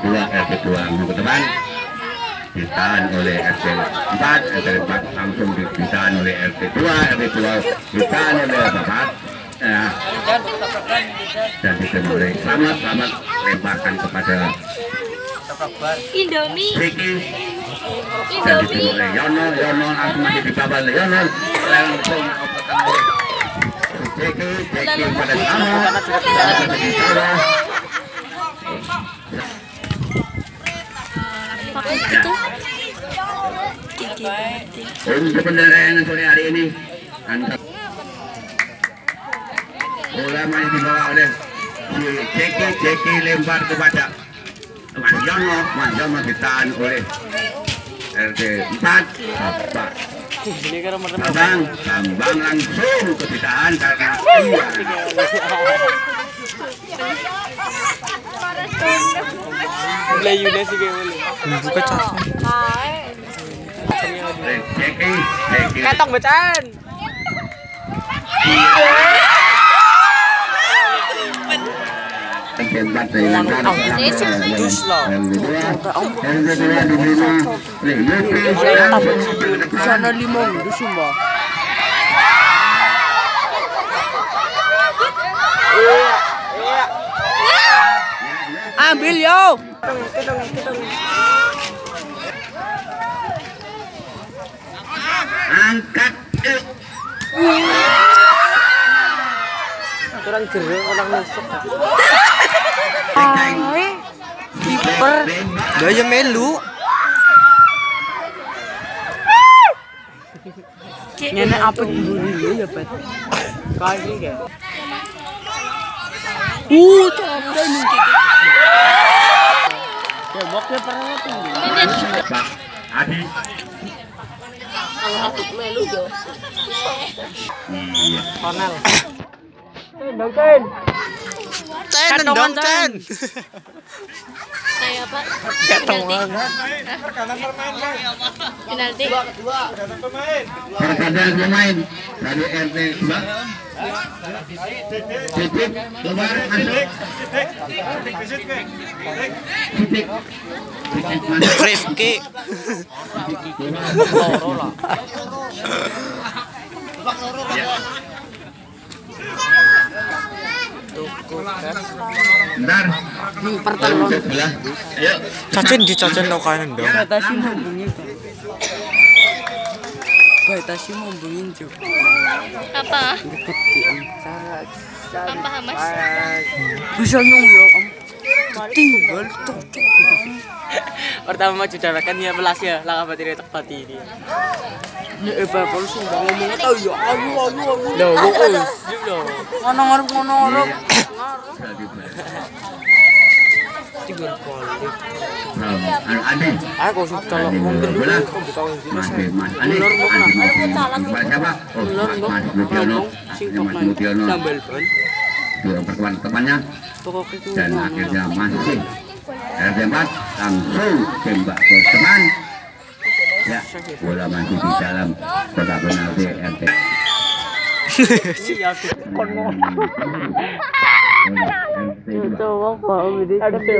2 RT2 langsung ke depan, ditahan oleh RT4, RT4 langsung ditahan oleh RT2 ditahan oleh Bapak ya, dan dimulai selamat lemparkan kepada Indomie Riki dan dimulai Yono langsung masih di bawah Yono langsung Jeki pada sama di bawah. Untuk penerangan sore hari ini antara bola masih dibawa oleh Jeki lempar kepada Mas Yono ditahan oleh RT4 Bambang langsung keditahan karena Layunya sih kayak buka cat. Jeki Katong bacaan. Sana limong di Sumba. Ambil yo. Angkat. Kurang jeruk, orang nusuk. Kiper. Gaya melu. Nenek apa dulu ya, Pat? Kali kayak. Terlalu mungkin. Temboknya pernah tinggi. Pak Adi. kalau aku melu jo. Iya. Konel. Dongken. Dong Cen. Kayak apa? Penalti. Perkadang pemain dari RT 2. Titik keluar masuk. Titik. Rifki. Bentar. Pertolong. Ayo. Cacen lo kanan dong. Batasi membungin juga. Apa? Apa Mas? Bisa nyong ya om. Tinggal tuh. Pertama cucarakan ya belas ya, langkah bateri tepat ini. Ya bapak lu sudah ngomong tahu ya, ayu. Loh, bagus. Ngono ngarep. Tiga kali. Adi. Aku sudah mungkin aku buka sini. Mas Ali. Siapa? Mas Mudiono. Mas Mudiono. Sambal ban. Dua temannya dan akhirnya masih RT4 langsung tembak ke teman. Ya, bola masih di dalam kotak penalti RT. Siap kon ngomong. Itu apa ini?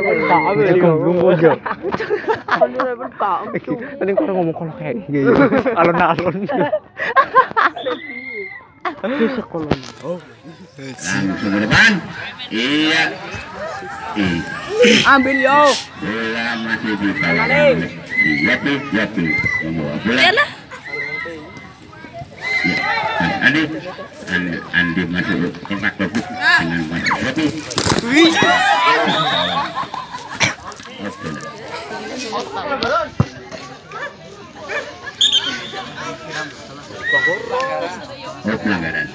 Ini kok ngomong kalau kayak gitu. Alon-alon. Langsung ke depan. Iya. Ambil yo. Bola masih di bawah. Yati. Bola. Andi masuk kontak lubuk dengan Mas Yati. Pelanggaran.